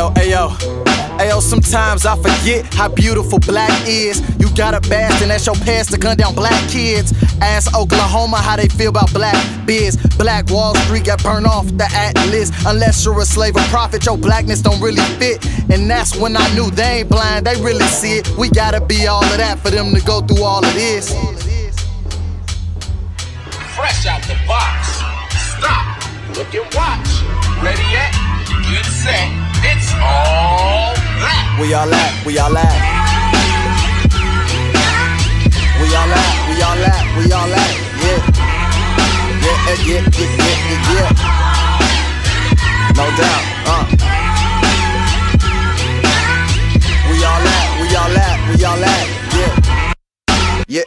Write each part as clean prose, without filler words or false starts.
Ayo, ayo. Ayo, sometimes I forget how beautiful black is. You got a bastard and that's your past to gun down black kids. Ask Oklahoma how they feel about black biz. Black Wall Street got burned off the atlas. Unless you're a slave or prophet, your blackness don't really fit. And that's when I knew they ain't blind, they really see it. We gotta be all of that for them to go through all of this. Fresh out the box. Stop, look and watch. Ready yet? Get set. It's all that. We all at, we all at. We all at, we all at, we all at. Yeah. Yeah. No doubt, We all at, we all at, we all at. Yeah.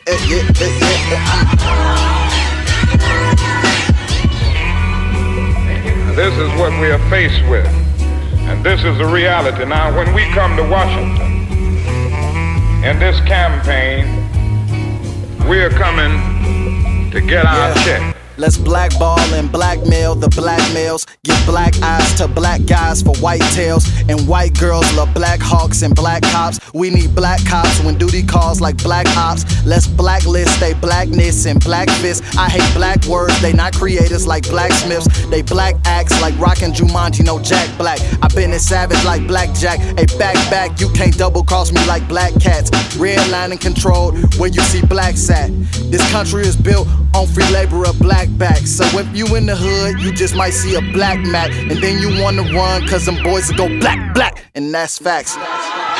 This is what we are faced with. And this is the reality. Now, when we come to Washington in this campaign, we are coming to get our check. Let's blackball and blackmail the black males. Give black eyes to black guys for white tails. And white girls love black hawks and black cops. We need black cops when duty calls like black ops. Let's blacklist they blackness and black fists. I hate black words, they not creators like blacksmiths. They black acts like Rockin' Jumanji, no Jack Black. I been a savage like Blackjack. Hey, back, you can't double cross me like black cats. Red line and controlled where you see blacks at. This country is built on free labor of black backs. So if you in the hood, you just might see a black Mac. And then you wanna run cause them boys will go black. And that's facts. We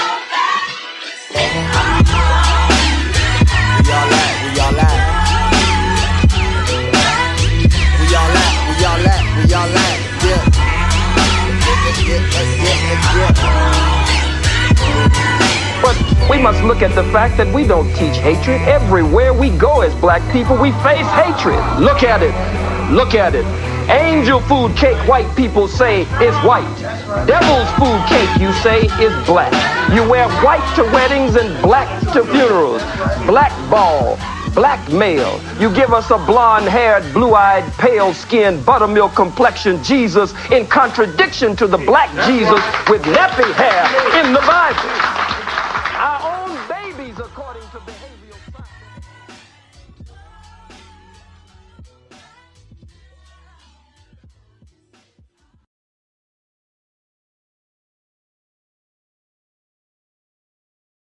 all at, we all at. We all at, we all at, we all at. Yeah. But we must look at the fact that we don't teach hatred. Everywhere we go as black people, we face hatred. Look at it. Look at it. Angel food cake, white people say, is white. Devil's food cake, you say, is black. You wear white to weddings and black to funerals. Black ball, black male. You give us a blonde-haired, blue-eyed, pale-skinned, buttermilk complexion Jesus in contradiction to the black Jesus with nappy hair in the Bible.